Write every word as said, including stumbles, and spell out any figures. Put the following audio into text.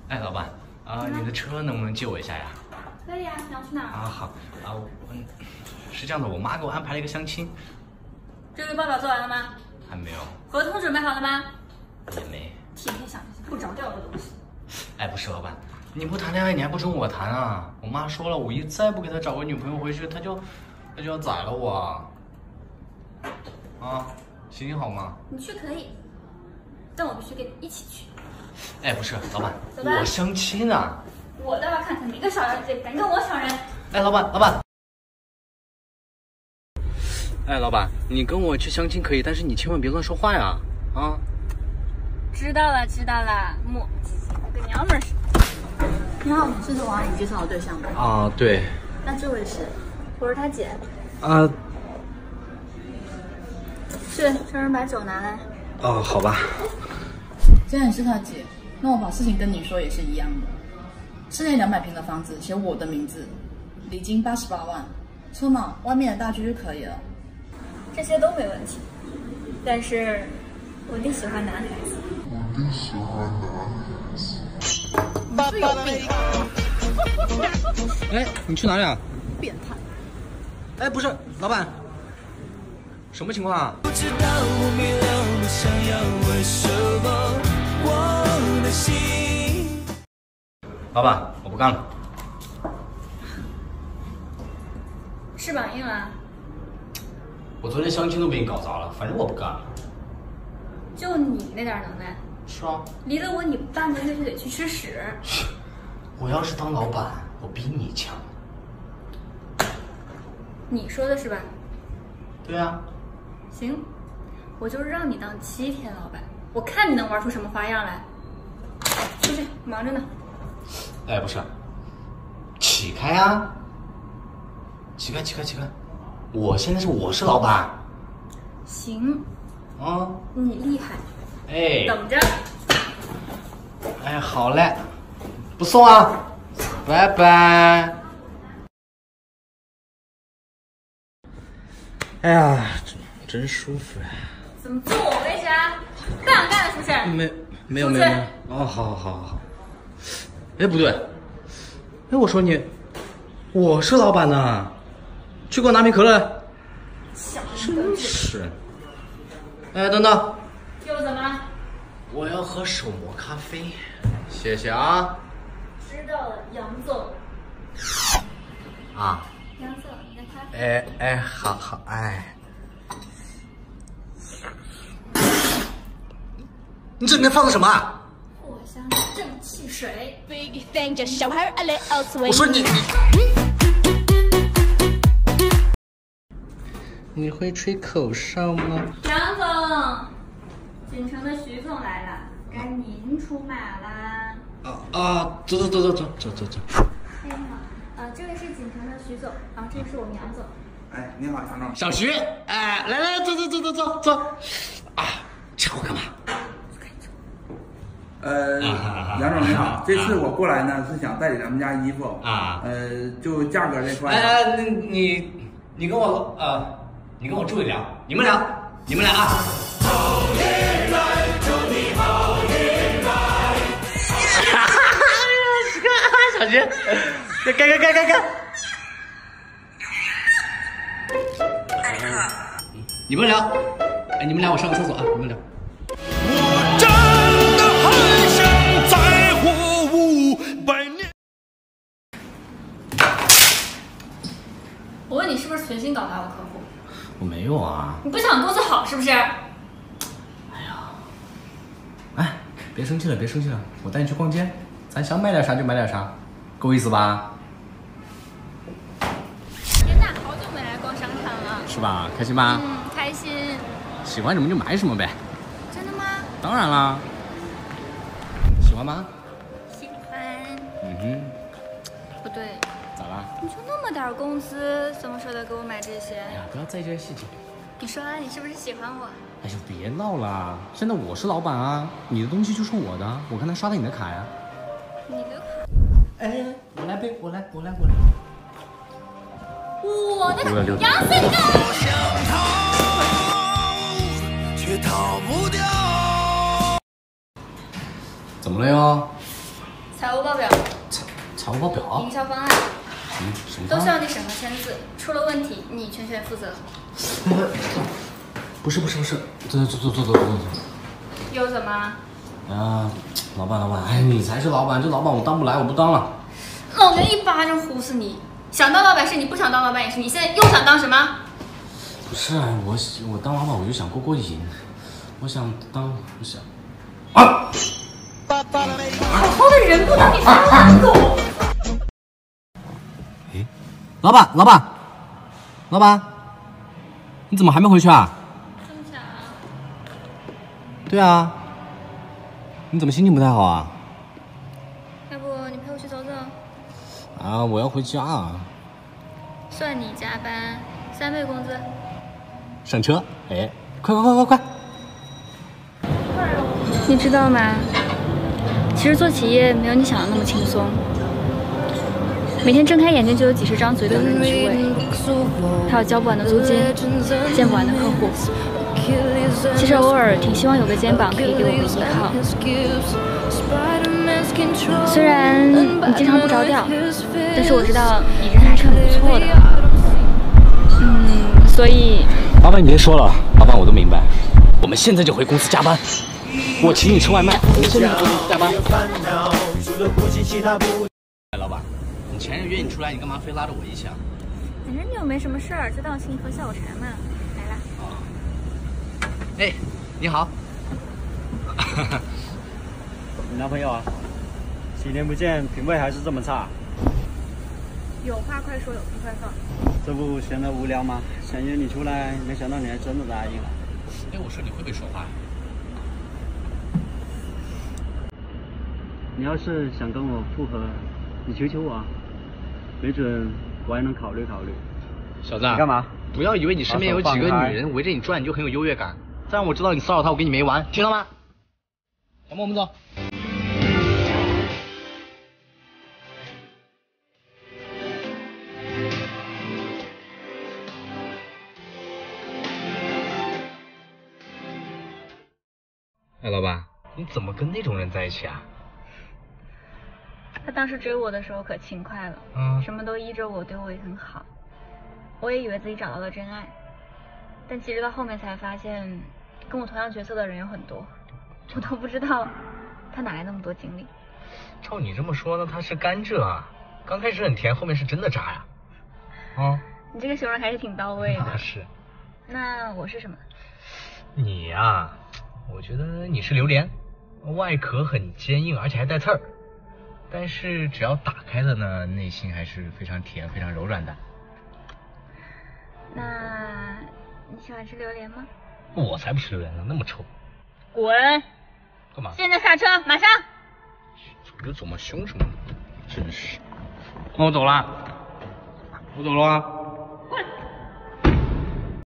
哎，老板啊、呃，你的车能不能借我一下呀？ 可以啊，你要去哪儿？ 啊，好啊，我是这样的，我妈给我安排了一个相亲。 这个报表做完了吗？ 还没有。 合同准备好了吗？ 也没。 天天想这些不着调的东西。 哎，不是老板，你不谈恋爱，你还不准我谈啊？我妈说了，我一再不给她找个女朋友回去，她就她就要宰了我。啊，行行好吗？ 你去可以，但我必须跟你一起去。 哎，不是老板， 走吧我相亲啊。 我倒要看看哪个小妖精敢跟我抢人。 哎，老板，老板。哎，老板，你跟我去相亲可以，但是你千万别乱说话呀！啊。 知道了，知道了，磨叽叽的跟娘们儿似的。 你好，这是我阿姨介绍的对象吗？ 啊，对。 那这位是？ 我是他姐。 啊。 是，生人把酒拿来。 哦，好吧。 既然你是他姐，那我把事情跟你说也是一样的。室内两百平的房子，写我的名字，礼金八十八万，车马外面的大居就可以了。 这些都没问题，但是我弟喜欢男孩子。 我弟喜欢男孩子。 你是有病啊！ 哎，你去哪里啊？ 变态！ 哎，不是，老板，什么情况啊？ 不知道我没了，不想要为什么我的心。 老板，我不干了。 翅膀硬了。 我昨天相亲都被你搞砸了，反正我不干了。 就你那点能耐。 是啊。 离了我，你半个月就得去吃屎。 我要是当老板，我比你强。 你说的是吧？ 对啊。 行，我就让你当七天老板，我看你能玩出什么花样来。出去，忙着呢。 哎，不是，起开啊！起开，起开，起开！我现在是我是老板。 行。 啊。 你厉害。 哎。 等着。 哎，好嘞，不送啊，拜拜。哎呀，真真舒服呀！ 怎么自我威胁啊？不想干了是不是？ 没没有没有没有。哦，好好好好好。哎，不对，哎，我说你，我是老板呢，去给我拿瓶可乐。真是。哎，等等。 又怎么？ 我要喝手磨咖啡，谢谢啊。 知道了，杨总。 啊。 杨总，你的咖啡。 哎哎，好好哎。你这里面放的什么啊？ 藿香正气水。 我说你你。你会吹口哨吗？ 杨总，锦城的徐总来了，该您出马啦。 啊啊，走走走走走走走走。 哎，你好，呃，这位是锦城的徐总，啊，这个是我们杨总。 哎，你好，杨总。 小徐，哎，来来，走走走走走走。啊，抢我干嘛？ 呃，杨总你好，这次我过来呢是想代理咱们家衣服啊， 呃，就价格这块。 哎，你你你跟我呃，你跟我助理聊，你们聊，你们俩啊。好运来，祝你好运来。哈哈哈！小徐，该该该该该。你们聊，哎，你们俩我上个厕所啊，你们聊。 我真的很想再活五百年。 我问你是不是存心搞砸我客户？ 我没有啊。 你不想公司好是不是？ 哎呀，哎，别生气了，别生气了，我带你去逛街，咱想买点啥就买点啥，够意思吧？ 天哪，好久没来逛商场了。 是吧？开心吧？ 嗯，开心。 喜欢什么就买什么呗。 真的吗？ 当然啦。喜欢吗？ 喜欢。 嗯哼。 不对。 咋啦？ 你就那么点工资，怎么舍得给我买这些？ 哎呀，不要在意这些细节。 你说啊，你是不是喜欢我？ 哎呦，别闹了！现在我是老板啊，你的东西就是我的，我看他刷的你的卡呀。 你的卡？ 哎，我来背，我来，我来，我来。 我的卡，杨森的。 我想逃，却逃不掉。 怎么了哟？ 财务报表、 财财务报表、 营销方案， 嗯，什么都需要你审核签字，出了问题你全权负责。 不是不是不是，坐坐坐坐坐坐坐。 又怎么？ 啊，老板老板，哎，你才是老板，这老板我当不来，我不当了。 老娘一巴掌呼死你！想当老板是你，不想当老板也是你，现在又想当什么？ 不是我我当老板我就想过过瘾，我想当我想啊。 好好的人不当，你才懒狗！ 哎，老板，老板，老板，你怎么还没回去啊？ 这么巧？ 对啊，你怎么心情不太好啊？ 要不你陪我去走走？ 啊，我要回家啊。 算你加班，三倍工资。 上车，哎，快快快快快！ 你知道吗？其实做企业没有你想的那么轻松，每天睁开眼睛就有几十张嘴等着你去喂，还有交不完的租金，见不完的客户。其实偶尔挺希望有个肩膀可以给我个依靠，虽然你经常不着调，但是我知道你人还是很不错的。嗯，所以老板你别说了，老板我都明白，我们现在就回公司加班。我请你吃外卖，我们现在就加班。哎，老板，你前任约你出来，你干嘛非拉着我一起啊？ 反正你又没什么事儿，就当我请你喝下午茶嘛。来啦。 哎，你好。 你男朋友啊？几年不见，品味还是这么差。 有话快说，有屁快放。 这不闲得无聊吗？想约你出来，没想到你还真的答应了。 哎，我说你会不会说话呀？ 你要是想跟我复合，你求求我啊，没准我还能考虑考虑。 小子，你干嘛？ 不要以为你身边有几个女人围着你转，你就很有优越感。再让我知道你骚扰她，我跟你没完，听到吗？小莫，我们走。哎，老板，你怎么跟那种人在一起啊？ 他当时追我的时候可勤快了， 嗯， 什么都依着我，对我也很好。我也以为自己找到了真爱，但其实到后面才发现，跟我同样角色的人有很多，我都不知道他哪来那么多精力。 照你这么说，那他是甘蔗啊，刚开始很甜，后面是真的渣呀。啊， 你这个形容还是挺到位的。 是。 那我是什么？ 你呀、啊，我觉得你是榴莲，外壳很坚硬，而且还带刺儿。但是只要打开了呢，内心还是非常甜、非常柔软的。 那你喜欢吃榴莲吗？ 我才不吃榴莲呢，那么臭。 滚！ 干嘛？ 现在下车，马上！ 这怎么凶什么？真是。那我走了，我走了啊。